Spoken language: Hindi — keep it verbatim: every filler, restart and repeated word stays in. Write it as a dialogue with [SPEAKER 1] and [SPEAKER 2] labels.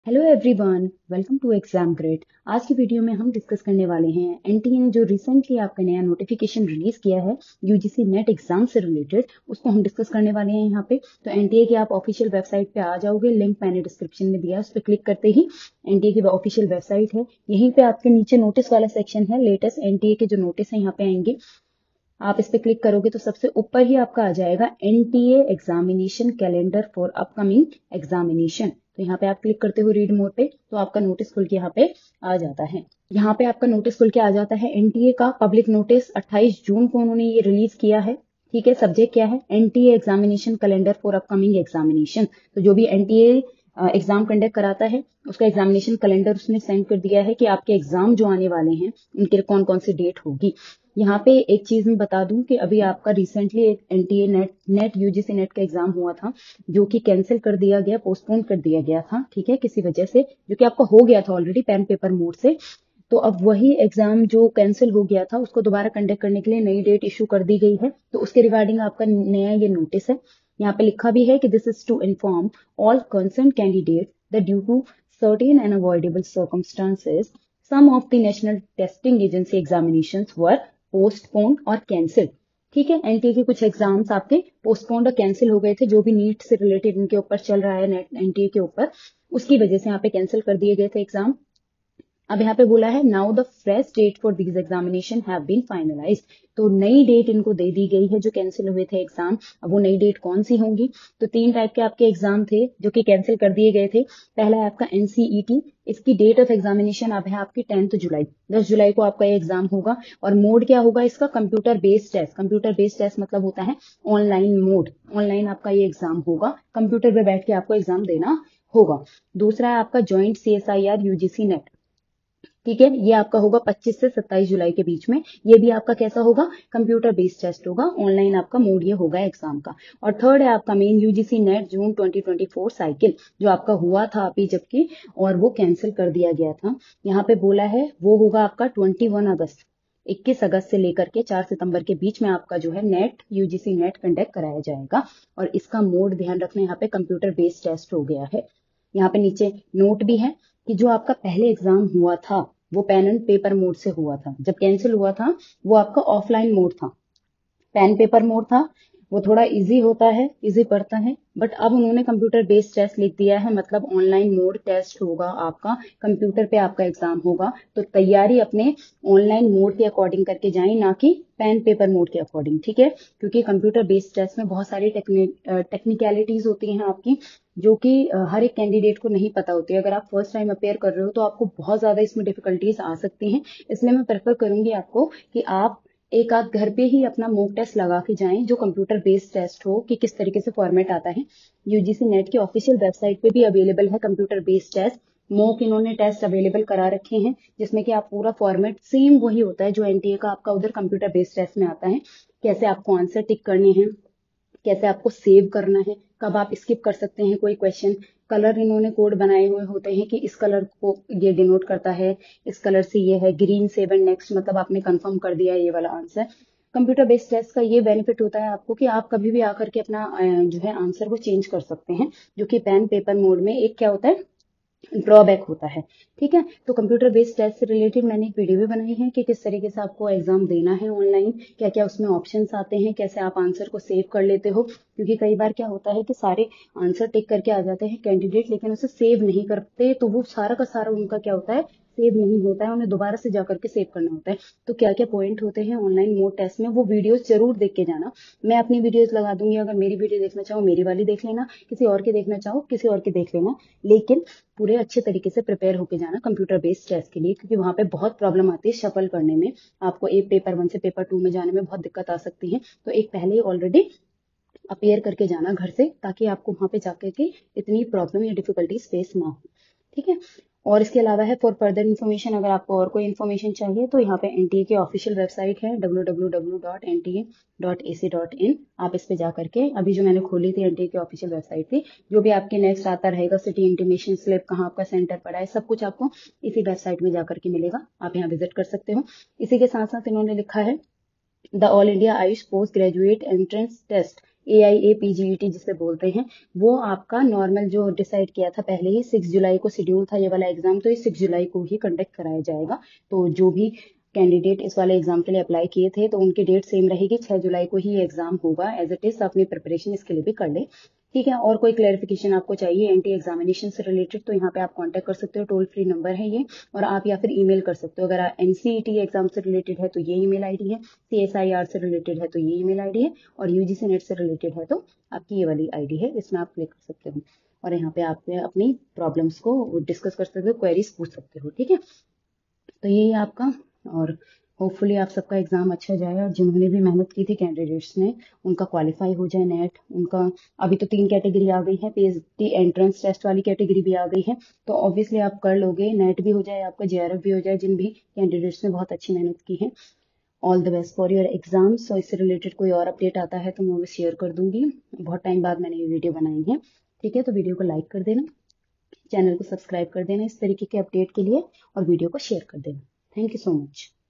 [SPEAKER 1] Hello everyone, welcome to exam grade. आज की वीडियो में हम डिस्कस करने वाले हैं एनटीए ने जो रिसेंटली आपका नया नोटिफिकेशन रिलीज किया है यूजीसी नेट एग्जाम से रिलेटेड, उसको हम डिस्कस करने वाले हैं यहाँ पे। तो एनटीए की आप ऑफिशियल वेबसाइट पे आ जाओगे, लिंक मैंने डिस्क्रिप्शन में दिया है, उस पर क्लिक करते ही एनटीए की ऑफिशियल वेबसाइट है। यहीं पे आपके नीचे नोटिस वाला सेक्शन है, लेटेस्ट एनटीए के जो नोटिस है यहाँ पे आएंगे। आप इस पे क्लिक करोगे तो सबसे ऊपर ही आपका आ जाएगा NTA examination calendar for upcoming examination. तो यहाँ पे आप क्लिक करते हो रीड मोड पे, तो आपका नोटिस खुल के यहाँ पे आ जाता है। यहाँ पे आपका नोटिस खुल के आ जाता है एनटीए का पब्लिक नोटिस। अट्ठाईस जून को उन्होंने ये रिलीज किया है। ठीक है, सब्जेक्ट क्या है? NTA examination calendar for upcoming examination. तो जो भी एनटीए एग्जाम कंडक्ट कराता है उसका एग्जामिनेशन कैलेंडर उसने सेंड कर दिया है कि आपके एग्जाम जो आने वाले हैं उनके कौन कौन सी डेट होगी। यहाँ पे एक चीज मैं बता दूं कि अभी आपका रिसेंटली एक NTA NET NET UGC NET का एग्जाम हुआ था, जो कि कैंसिल कर दिया गया, पोस्टपोन कर दिया गया था। ठीक है, किसी वजह से, जो कि आपका हो गया था ऑलरेडी पेन पेपर मोड से। तो अब वही एग्जाम जो कैंसिल हो गया था उसको दोबारा कंडक्ट करने के लिए नई डेट इशू कर दी गई है। तो उसके रिगार्डिंग आपका नया ये नोटिस है। यहाँ पे लिखा भी है कि this is to inform all concern candidate that due to certain and avoidable circumstances some of the national testing agency examinations were postponed और कैंसिल। ठीक है, एनटीए के कुछ एग्जाम्स आपके पोस्टपोन्ड और कैंसिल हो गए थे, जो भी नीट से रिलेटेड इनके ऊपर चल रहा है एनटीए के ऊपर, उसकी वजह से यहाँ पे कैंसिल कर दिए गए थे एग्जाम। अब यहाँ पे बोला है now the fresh date for these examination have been finalised. तो नई डेट इनको दे दी गई है जो कैंसिल हुए थे एग्जाम। अब वो नई डेट कौन सी होंगी? तो तीन टाइप के आपके एग्जाम थे जो कि कैंसिल कर दिए गए थे। पहला है आपका एनसीईटी। इसकी डेट ऑफ एग्जामिनेशन अब है आपकी टेंथ जुलाई, दस जुलाई को आपका ये एग्जाम होगा। और मोड क्या होगा इसका? Computer based test. Computer based test मतलब होता है ऑनलाइन मोड। ऑनलाइन आपका ये एग्जाम होगा, कंप्यूटर पे बैठ के आपको एग्जाम देना होगा। दूसरा है आपका ज्वाइंट सीएसआईआर यूजीसी नेट। ठीक है, ये आपका होगा पच्चीस से सत्ताईस जुलाई के बीच में। ये भी आपका कैसा होगा? कंप्यूटर बेस्ड टेस्ट होगा, ऑनलाइन आपका मोड ये होगा एग्जाम का। और थर्ड है आपका main UGC NET June twenty twenty four cycle, जो आपका हुआ था अभी जबकि, और वो कैंसिल कर दिया गया था। यहाँ पे बोला है वो होगा आपका इक्कीस अगस्त, इक्कीस अगस्त से लेकर के चार सितंबर के बीच में आपका जो है नेट यूजीसी नेट कंडक्ट कराया जाएगा। और इसका मोड ध्यान रखना, यहाँ पे कंप्यूटर बेस्ड टेस्ट हो गया है। यहाँ पे नीचे नोट भी है कि जो आपका पहले एग्जाम हुआ था वो पेन एंड पेपर मोड से हुआ था। जब कैंसिल हुआ था वो आपका ऑफलाइन मोड था, पेन पेपर मोड था। वो थोड़ा इजी होता है, इजी पड़ता है, बट अब उन्होंने कंप्यूटर बेस्ड टेस्ट लिख दिया है, मतलब ऑनलाइन मोड टेस्ट होगा आपका, कंप्यूटर पे आपका एग्जाम होगा। तो तैयारी अपने ऑनलाइन मोड के अकॉर्डिंग करके जाएं, ना कि पेन पेपर मोड के अकॉर्डिंग। ठीक है, क्योंकि कंप्यूटर बेस्ड टेस्ट में बहुत सारी टेक्निकलिटीज होती हैं आपकी, जो कि हर एक कैंडिडेट को नहीं पता होती है। अगर आप फर्स्ट टाइम अपेयर कर रहे हो तो आपको बहुत ज्यादा इसमें डिफिकल्टीज आ सकती हैं। इसलिए मैं प्रेफर करूंगी आपको कि आप एक आध घर पे ही अपना मॉक टेस्ट लगा के जाएं, जो कंप्यूटर बेस्ड टेस्ट हो, कि किस तरीके से फॉर्मेट आता है। यूजीसी नेट की ऑफिशियल वेबसाइट पे भी अवेलेबल है कंप्यूटर बेस्ड टेस्ट। मॉक इन्होंने टेस्ट अवेलेबल करा रखे हैं, जिसमें कि आप पूरा फॉर्मेट सेम वही होता है जो एनटीए का आपका उधर कंप्यूटर बेस्ड टेस्ट में आता है। कैसे आपको आंसर टिक करने हैं, कैसे आपको सेव करना है, कब आप स्किप कर सकते हैं कोई क्वेश्चन। कलर इन्होंने कोड बनाए हुए होते हैं कि इस कलर को ये डिनोट करता है, इस कलर से ये है ग्रीन सेव एंड नेक्स्ट, मतलब आपने कंफर्म कर दिया ये वाला आंसर। कंप्यूटर बेस्ड टेस्ट का ये बेनिफिट होता है आपको कि आप कभी भी आकर के अपना अ, जो है आंसर को चेंज कर सकते हैं, जो कि पेन पेपर मोड में एक क्या होता है, ड्रॉबैक होता है। ठीक है, तो कंप्यूटर बेस्ड टेस्ट से रिलेटेड मैंने एक वीडियो भी बनाई है कि किस तरीके से आपको एग्जाम देना है ऑनलाइन, क्या क्या उसमें ऑप्शंस आते हैं, कैसे आप आंसर को सेव कर लेते हो। क्योंकि कई बार क्या होता है कि सारे आंसर टिक करके आ जाते हैं कैंडिडेट, लेकिन उसे सेव नहीं करते, तो वो सारा का सारा उनका क्या होता है, सेव नहीं होता है, उन्हें दोबारा से जाकर के सेव करना होता है। तो क्या क्या पॉइंट होते हैं ऑनलाइन मोड टेस्ट में, वो वीडियोस जरूर देख के जाना। मैं अपनी वीडियोस लगा दूंगी, अगर मेरी वीडियो देखना चाहो मेरी वाली देख लेना, किसी और की देखना चाहो किसी और की देख लेना, लेकिन पूरे अच्छे तरीके से प्रिपेयर होके जाना कंप्यूटर बेस्ड टेस्ट के लिए, क्योंकि वहां पे बहुत प्रॉब्लम आती है शफल करने में। आपको एक पेपर वन से पेपर टू में जाने में बहुत दिक्कत आ सकती है। तो एक पहले ही ऑलरेडी अपेयर करके जाना घर से, ताकि आपको वहां पे जाकर के इतनी प्रॉब्लम या डिफिकल्टीज फेस ना हो। ठीक है, और इसके अलावा है फॉर फर्दर इन्फॉर्मेशन, अगर आपको और कोई इन्फॉर्मेशन चाहिए तो यहाँ पे एनटीए की ऑफिशियल वेबसाइट है W W W dot N T A dot A C dot in. आप इस पे जा करके, अभी जो मैंने खोली थी एनटीए की ऑफिशियल वेबसाइट थी, जो भी आपके नेक्स्ट आता रहेगा, सिटी इंटीमेशन स्लिप, कहाँ आपका सेंटर पड़ा है, सब कुछ आपको इसी वेबसाइट में जाकर के मिलेगा। आप यहाँ विजिट कर सकते हो। इसी के साथ साथ इन्होंने लिखा है the all India AYUSH post graduate entrance test A I A P G E T जिसे बोलते हैं, वो आपका नॉर्मल जो डिसाइड किया था पहले ही सिक्स जुलाई को शेड्यूल था ये वाला एग्जाम, तो ये सिक्स जुलाई को ही कंडक्ट कराया जाएगा। तो जो भी कैंडिडेट इस वाले एग्जाम के लिए अप्लाई किए थे तो उनकी डेट सेम रहेगी, छह जुलाई को ही एग्जाम होगा एज इट इज। अपनी प्रिपरेशन इसके लिए भी कर ले, ठीक है। और कोई क्लेरिफिकेशन आपको चाहिए एनटी एग्जामिनेशन से रिलेटेड तो यहाँ पे आप कांटेक्ट कर सकते हो, टोल फ्री नंबर है ये। और आप या फिर ईमेल कर सकते हो, अगर एनसीईटी एग्जाम से रिलेटेड है तो ये ईमेल आईडी है, सीएसआईआर से रिलेटेड है तो ये ईमेल आईडी है, और यूजीसी नेट से रिलेटेड है तो आपकी ये वाली आईडी है, इसमें आप क्लिक कर सकते हो। और यहाँ पे आप अपनी प्रॉब्लम्स को डिस्कस कर सकते हो, क्वेरीज पूछ सकते हो, ठीक है। तो यही आपका, और होपफुली आप सबका एग्जाम अच्छा जाए, और जिन्होंने भी मेहनत की थी कैंडिडेट्स ने, उनका क्वालिफाई हो जाए नेट उनका। अभी तो तीन कैटेगरी आ गई है, पीएचडी एंट्रेंस टेस्ट वाली कैटेगरी भी आ गई है, तो ऑब्वियसली आप कर लोगे, नेट भी हो जाए आपका, जेआरएफ भी हो जाए, जिन भी कैंडिडेट्स ने बहुत अच्छी मेहनत की है। All the best for your exams. और इससे रिलेटेड कोई और अपडेट आता है तो मैं वो शेयर कर दूंगी, बहुत टाइम बाद मैंने ये वीडियो बनाई है, ठीक है। तो वीडियो को लाइक कर देना, चैनल को सब्सक्राइब कर देना इस तरीके के अपडेट के लिए, और वीडियो को शेयर कर देना। Thank you so much.